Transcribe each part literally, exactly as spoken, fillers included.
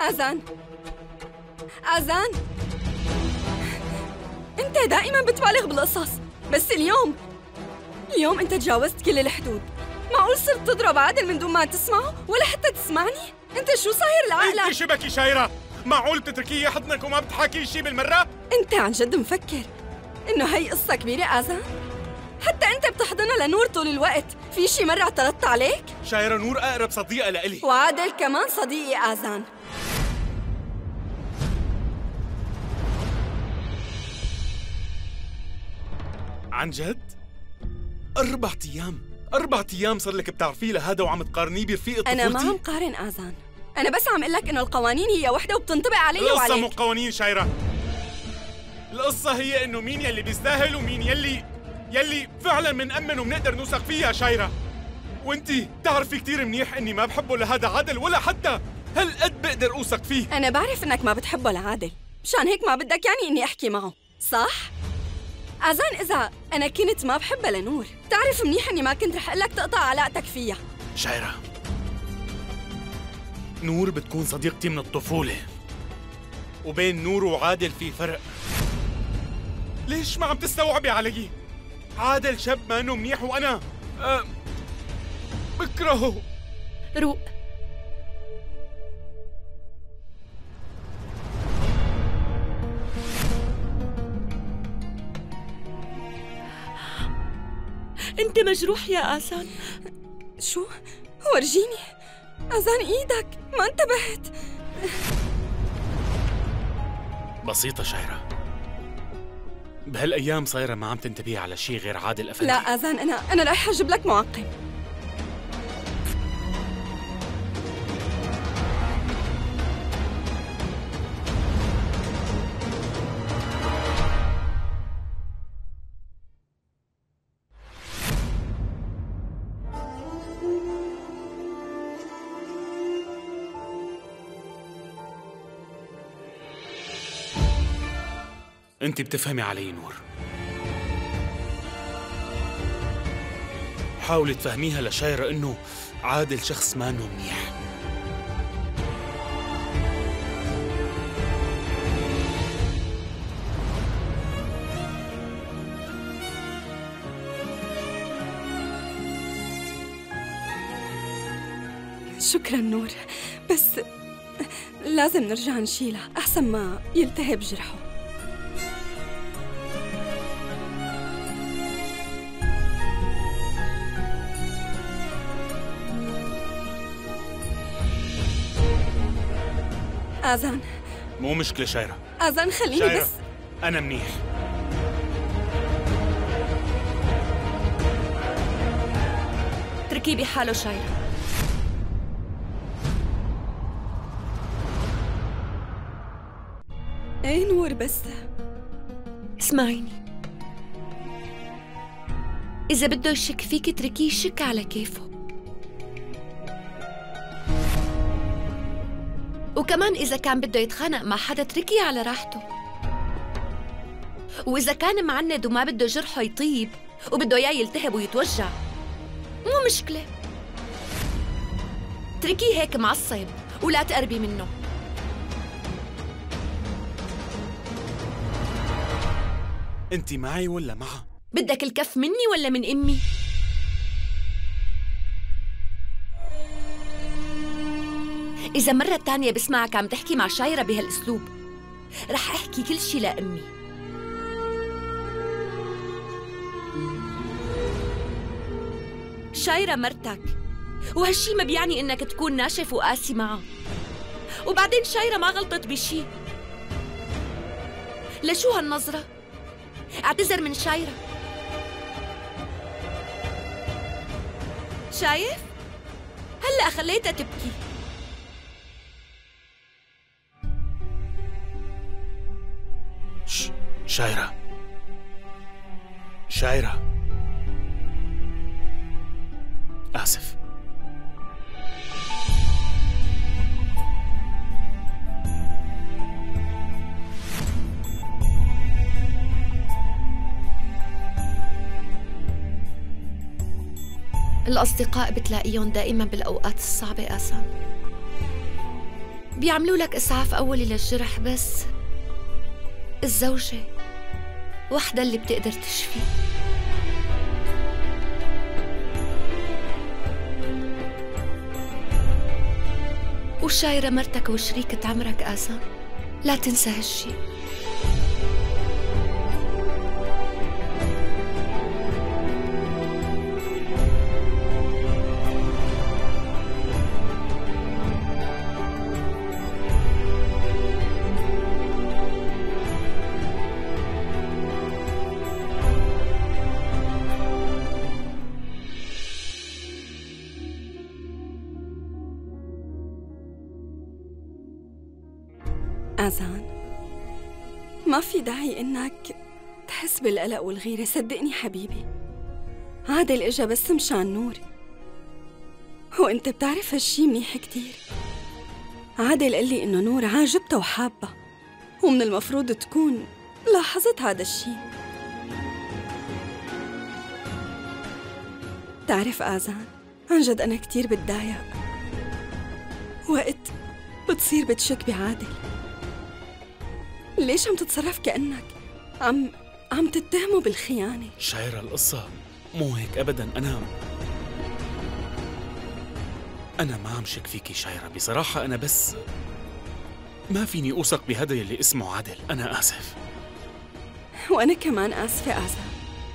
آذان آذان، أنت دائما بتبالغ بالقصص، بس اليوم اليوم أنت تجاوزت كل الحدود. معقول صرت تضرب عادل من دون ما تسمعه ولا حتى تسمعني؟ أنت شو صاير لعقلك؟ انت شبكي شايرة؟ معقول بتتركيه يحضنك وما بتحكي شي بالمرة؟ أنت عن جد مفكر إنه هي قصة كبيرة آذان؟ حتى أنت بتحضنها لنور طول الوقت، في شي مرة اعترضت عليك؟ شايرة، نور أقرب صديقة لإلي، وعادل كمان صديقي آذان. عن جد؟ أربع أيام أربع أيام صار لك بتعرفيه لهذا وعم تقارنيه برفيق طفولتي؟ أنا ما عم قارن آذان، أنا بس عم أقول لك إنه القوانين هي وحدة وبتنطبق علي القصة وعليك. مو قوانين شايرة، القصة هي إنه مين يلي بيستاهل ومين يلي يلي فعلاً منأمن وبنقدر نوثق فيها شايرة. وأنتِ بتعرفي كتير منيح إني ما بحبه لهذا عادل ولا حتى هالقد بقدر أوثق فيه. أنا بعرف إنك ما بتحبه لعادل، مشان هيك ما بدك يعني إني أحكي معه، صح؟ آذان، إذا أنا كنت ما بحبها لنور، بتعرف منيح إني ما كنت رح أقول لك تقطع علاقتك فيها. شايرة، نور بتكون صديقتي من الطفولة، وبين نور وعادل في فرق. ليش ما عم تستوعبي علي؟ عادل شاب ما انه منيح وانا أه بكرهه. روق، انت مجروح يا آذان. شو؟ ورجيني. آذان إيدك، ما انتبهت. بسيطة شايرة، بهالأيام صايرة ما عم تنتبهي على شي غير عادل أفندي. لا آذان، أنا أنا رايحة أجيب لك معقم. أنت بتفهمي علي نور، حاولي تفهميها لشايرة إنه عادل شخص ما إنه منيح. شكرا نور، بس لازم نرجع نشيلها أحسن ما يلتهب جرحه. آذان، مو مشكلة شايرة. آذان خليني شايرة. بس. أنا منيح. اتركيه بحاله شايرة. ايه نور، بس اسمعيني، إذا بده يشك فيك اتركيه يشك على كيفه، وكمان إذا كان بده يتخانق مع حدا اتركيه على راحته، وإذا كان معند وما بده جرحه يطيب وبده إياه يلتهب ويتوجع مو مشكلة، اتركيه هيك معصب ولا تقربي منه. أنت معي ولا معها؟ بدك الكف مني ولا من أمي؟ إذا مرة تانية بسمعك عم تحكي مع شايرة بهالأسلوب رح أحكي كل شي لأمي. شايرة مرتك، وهالشي ما بيعني إنك تكون ناشف وقاسي معها، وبعدين شايرة ما غلطت بشي. لشو هالنظرة؟ اعتذر من شايرة. شايف؟ هلأ خليتها تبكي. ش... شايرة شايرة آسف. الأصدقاء بتلاقيهم دائما بالأوقات الصعبة آسان. بيعملوا لك إسعاف أولي للجرح، بس الزوجة وحدة اللي بتقدر تشفي. وشايرة مرتك وشريكة عمرك آذان، لا تنسى هالشي. آذان، ما في داعي إنك تحس بالقلق والغيرة، صدقني حبيبي. عادل إجا بس مشان نور، وإنت بتعرف هالشي منيح كتير. عادل قال لي إنه نور عاجبته وحابة، ومن المفروض تكون لاحظت هذا الشي. تعرف آذان، عن جد أنا كتير بتضايق وقت بتصير بتشك بعادل. ليش عم تتصرف كأنك عم عم تتهمه بالخيانة؟ شايرة، القصة مو هيك أبداً. أنا أنا ما عم شك فيكي شايرة، بصراحة أنا بس ما فيني أوثق بهذا اللي اسمه عادل. أنا آسف. وأنا كمان آسفة آذان.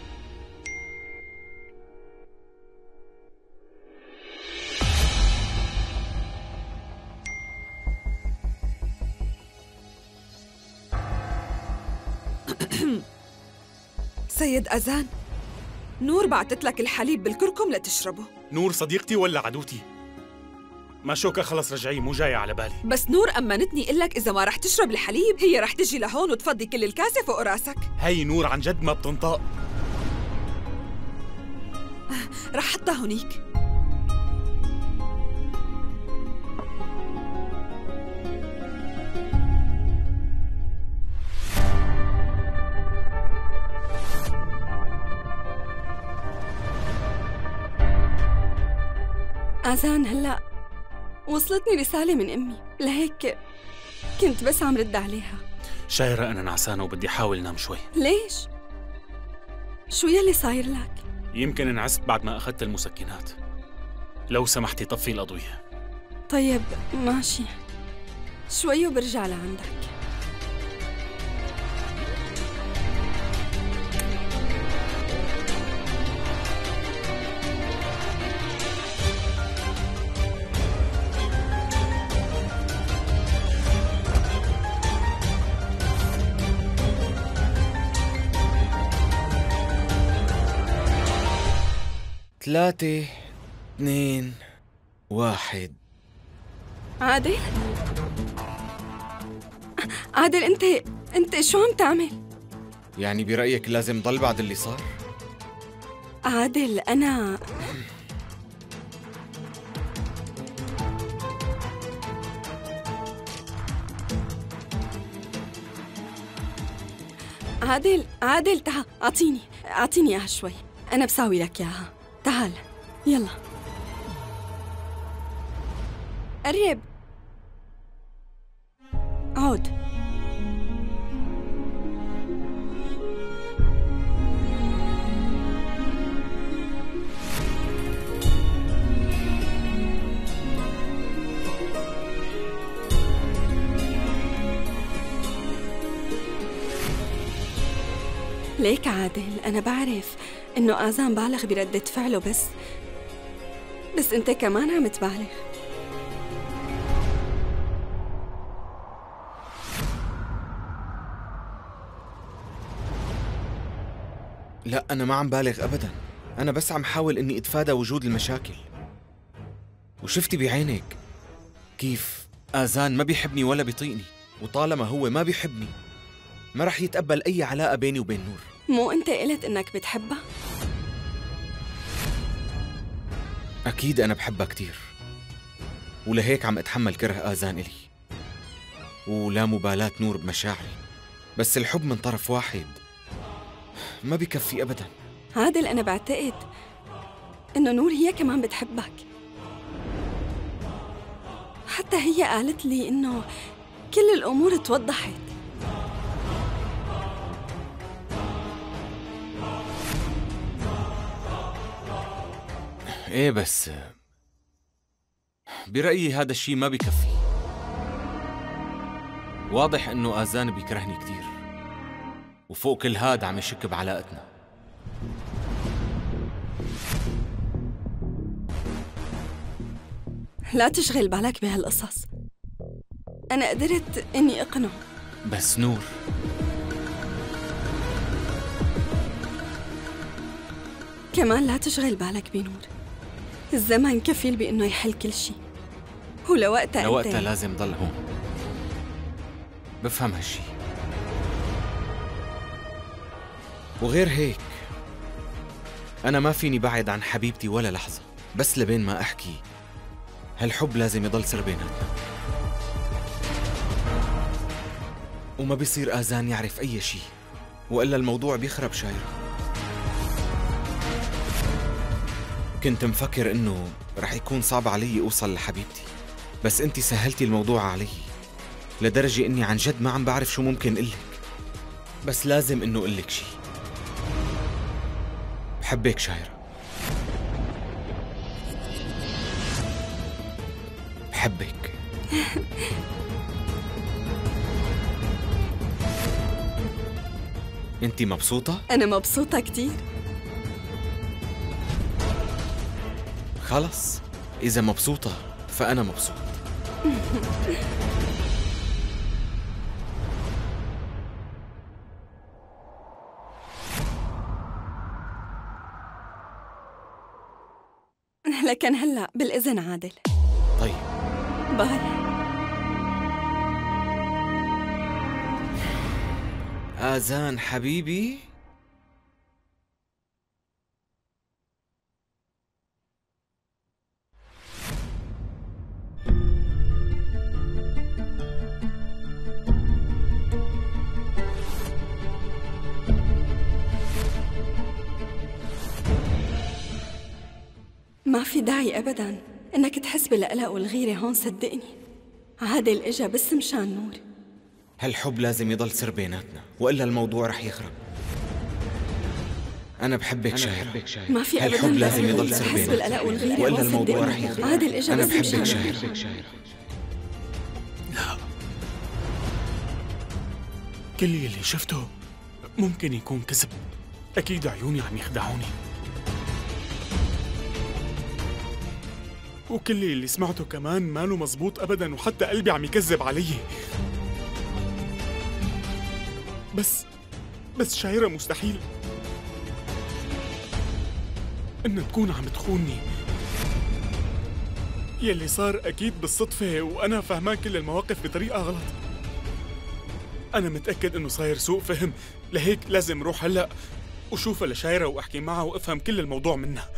سيد آذان، نور بعتت لك الحليب بالكركم لتشربه. نور صديقتي ولا عدوتي؟ ما شوكة، خلص رجعي، مو جاية على بالي. بس نور أمنتني قلك إذا ما رح تشرب الحليب هي رح تجي لهون وتفضي كل الكاسة فوق راسك. هي نور عن جد ما بتنطق. رح حطها هونيك. آذان، هلأ وصلتني رسالة من أمي، لهيك كنت بس عم رد عليها. شايرة، أنا نعسانة وبدي أحاول نام شوي. ليش؟ شو يلي صاير لك؟ يمكن انعست بعد ما أخذت المسكنات. لو سمحتي طفي الأضوية. طيب ماشي، شوي وبرجع لعندك. ثلاثة، اثنين، واحد. عادل؟ عادل، انت انت شو عم تعمل؟ يعني برأيك لازم ضل بعد اللي صار؟ عادل، أنا عادل عادل تعال، أعطيني أعطيني إياها شوي، أنا بساوي لك إياها. تعال يلا قرب، عود. ليك عادل، أنا بعرف إنه آذان بالغ بردة فعله، بس بس أنت كمان عم تبالغ. لا، أنا ما عم بالغ أبداً، أنا بس عم حاول إني أتفادى وجود المشاكل. وشفتي بعينك كيف آذان ما بيحبني ولا بيطيقني، وطالما هو ما بيحبني ما رح يتقبل أي علاقة بيني وبين نور. مو أنت قلت إنك بتحبها؟ أكيد أنا بحبها كتير، ولهيك عم أتحمل كره آذان إلي ولا مبالاة نور بمشاعري. بس الحب من طرف واحد ما بيكفي أبداً. عادل، أنا بعتقد إنه نور هي كمان بتحبك. وحتى هي قالت لي إنه كل الأمور توضحت. ايه بس برأيي هذا الشيء ما بكفي. واضح انه آذان بيكرهني كتير، وفوق كل هاد عم يشك بعلاقتنا. لا تشغل بالك بهالقصص، أنا قدرت إني أقنعه. بس نور، كمان لا تشغل بالك بنور، الزمن كفيل بإنه يحل كل شيء، ولوقتها لوقتها أنت لازم ضل هون. بفهم هالشي. وغير هيك أنا ما فيني بعد عن حبيبتي ولا لحظة، بس لبين ما أحكي هالحب لازم يضل سر بيناتنا، وما بيصير آذان يعرف أي شي، وإلا الموضوع بيخرب شايرة. كنت مفكر إنه رح يكون صعب علي أوصل لحبيبتي، بس أنتي سهلتي الموضوع علي لدرجة إني عن جد ما عم بعرف شو ممكن قلك. بس لازم إنه قلك شي. بحبك شايرة، بحبك. أنتي مبسوطة؟ أنا مبسوطة كتير. خلص، إذا مبسوطة فأنا مبسوط. لكن هلأ بالإذن عادل. طيب باي. آذان حبيبي، ما في داعي أبداً إنك تحس بالقلق والغيرة هون، صدقني. عادل إجا بس مشان نور. هالحب لازم يضل سر بيناتنا، وإلا الموضوع رح يخرب. أنا بحبك شايرة، ما في أبداً هالحب لازم داعي يضل سر تحس بيناتنا، بالقلق والغيرة وإلا هون، الموضوع صدقني. رح يخرب. عادل إجا أنا بس بحبك مشان شايرة. نور. لا، كل اللي شفته ممكن يكون كذب. أكيد عيوني عم يخدعوني، وكل اللي سمعته كمان ماله مزبوط أبداً، وحتى قلبي عم يكذب علي. بس بس شايرة مستحيل إنها تكون عم تخونني. يلي صار أكيد بالصدفة، وأنا فهمان كل المواقف بطريقة غلط. أنا متأكد إنه صاير سوء فهم، لهيك لازم روح هلأ وشوفها لشايرة وأحكي معها وأفهم كل الموضوع منها.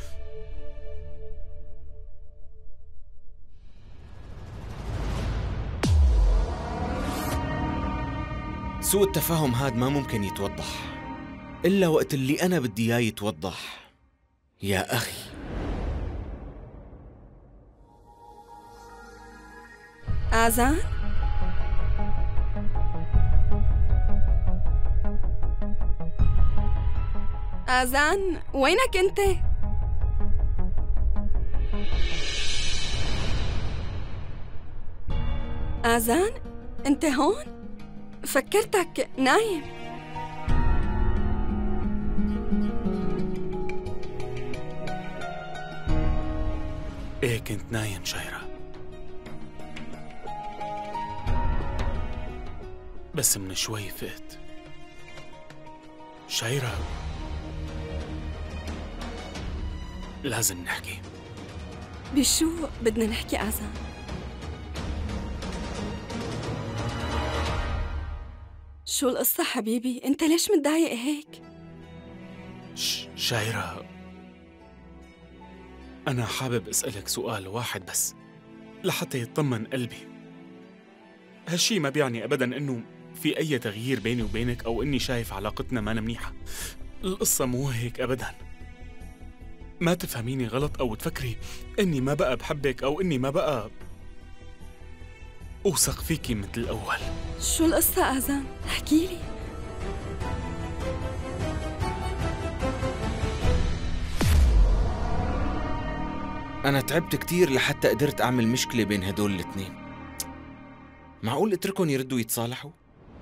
سوء التفاهم هاد ما ممكن يتوضح إلا وقت اللي أنا بدي إياه يتوضح يا أخي. آذان؟ آذان، وينك أنت؟ آذان، أنت هون؟ فكرتك نايم. إيه كنت نايم شايرة، بس من شوي فقت. شايرة، لازم نحكي. بشو بدنا نحكي آذان؟ شو القصة حبيبي؟ أنت ليش متضايق هيك؟ ش- شايرة، أنا حابب أسألك سؤال واحد بس لحتى يطمن قلبي. هالشي ما بيعني أبداً إنه في أي تغيير بيني وبينك أو إني شايف علاقتنا ما منيحة. القصة مو هيك أبداً. ما تفهميني غلط أو تفكري إني ما بقى بحبك أو إني ما بقى أوثق فيكي مثل الأول. شو القصة آذان؟ احكي لي. أنا تعبت كتير لحتى قدرت أعمل مشكلة بين هدول الاثنين. معقول اتركهم يردوا يتصالحوا؟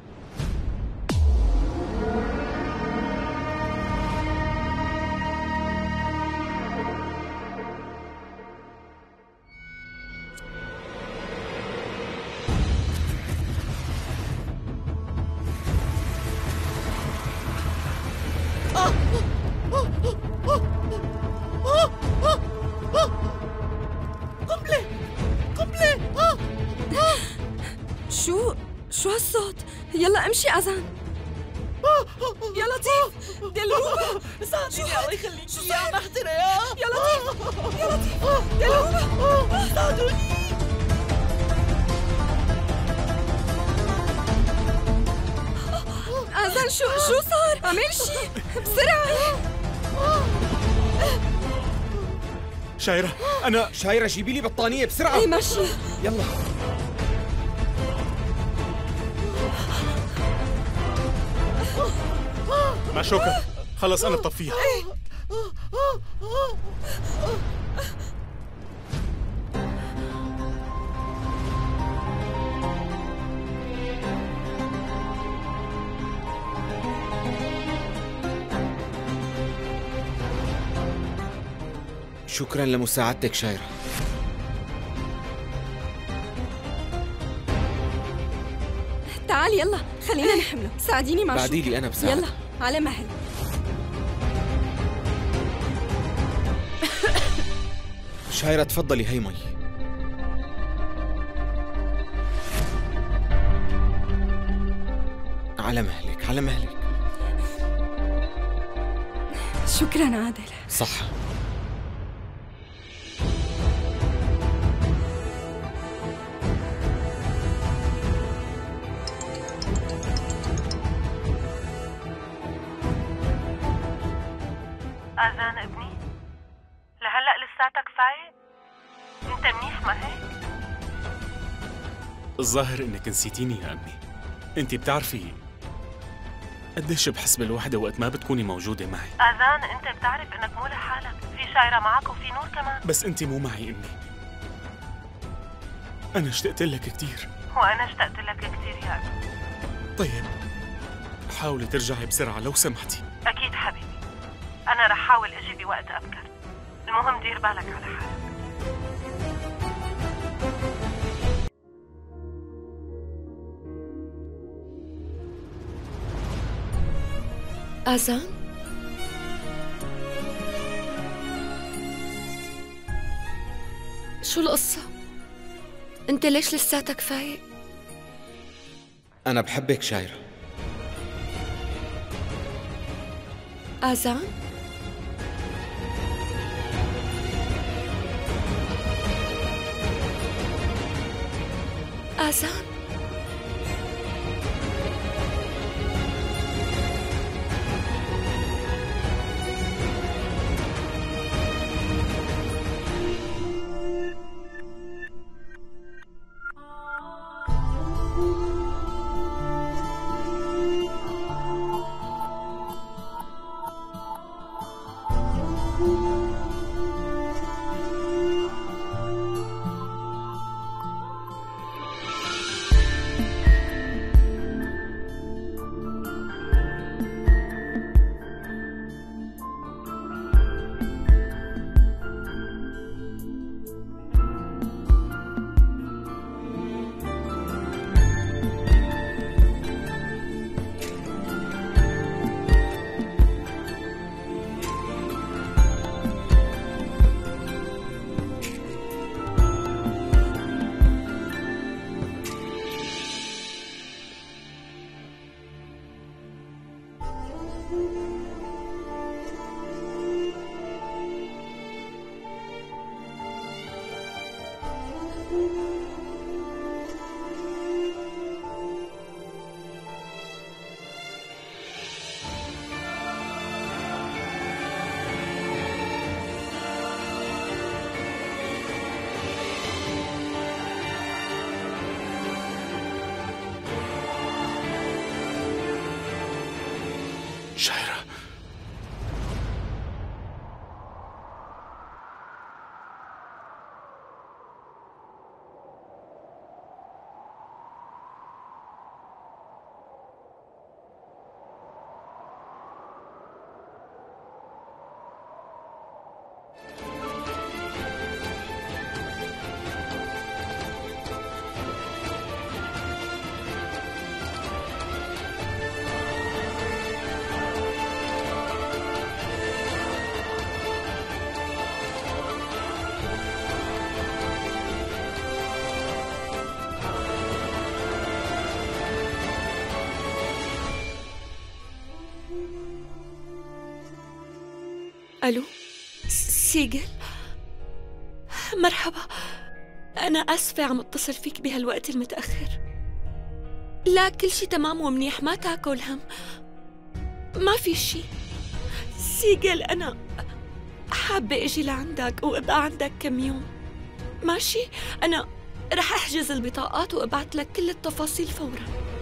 شو شو هالصوت؟ يلا امشي آذان. يا لطيف دلوبة ساعديني الله يخليكي يا محترة يا يا لطيف يا لطيف دلوبة ساعدوني. آذان شو شو صار؟ اعمل شي بسرعة. شايرة أنا شايرة جيبي لي بطانية بسرعة. ايه ماشي. يلا. مع شوكة، خلص أنا بطفيها. شكراً لمساعدتك شايرة. تعال يلا خلينا نحمله. ساعديني مع شو. بعدي لي أنا بساعد. يلا على مهل. شايرة تفضلي، هي مي. على مهلك على مهلك. شكراً عادل. صح. آذان ابني، لهلأ لساتك فايق؟ انت منيح ما هيك؟ الظاهر إنك نسيتيني يا أمي. أنت بتعرفي قديش بحس بالوحدة وقت ما بتكوني موجودة معي. آذان انت بتعرف انك مو لحالك، في شايرة معك وفي نور كمان. بس أنت مو معي أمي. أنا اشتقت لك كتير. وأنا اشتقت لك كثير يا ابني. طيب حاولي ترجعي بسرعة لو سمحتي. أكيد حبيبي، أنا رح حاول أجي بوقت أبكر. المهم دير بالك على حالك. آذان؟ شو القصة؟ أنت ليش لساتك فايق؟ أنا بحبك شايرة. آذان؟ آذان؟ ألو، سيجل، مرحبا. أنا آسفة عم اتصل فيك بهالوقت المتأخر. لا، كل شي تمام ومنيح، ما تاكل هم، ما في شي. سيجل، أنا حابة أجي لعندك وأبقى عندك كم يوم، ماشي؟ أنا رح أحجز البطاقات وأبعت لك كل التفاصيل فوراً.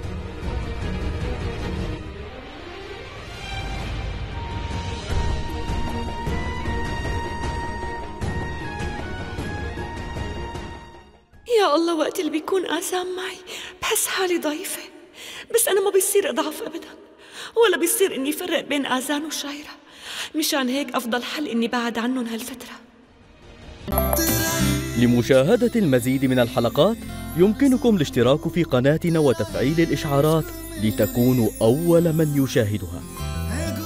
يا الله، وقت اللي بيكون آزان معي بحس حالي ضعيفة، بس أنا ما بيصير أضعف أبداً، ولا بيصير إني فرق بين آزان وشايرة. مشان هيك أفضل حل إني بعد عنهم هالفترة. لمشاهدة المزيد من الحلقات يمكنكم الاشتراك في قناتنا وتفعيل الإشعارات لتكونوا أول من يشاهدها.